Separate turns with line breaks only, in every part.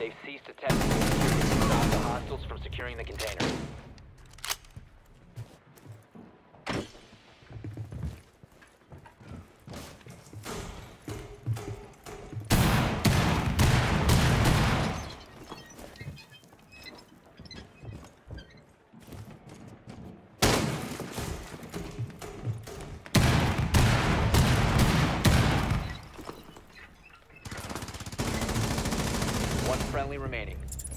They've ceased attempting to stop the hostiles from securing the container. One friendly remaining.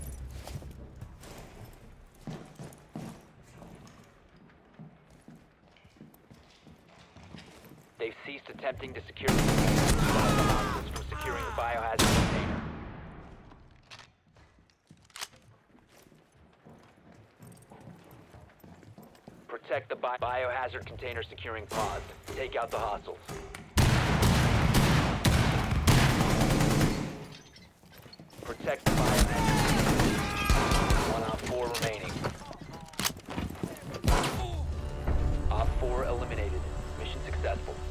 They've ceased attempting to secure the hostiles from securing the biohazard container. Protect the biohazard container securing pods. Take out the hostiles. Protect the biohazard. One Op 4 remaining. Op 4 eliminated. Mission successful.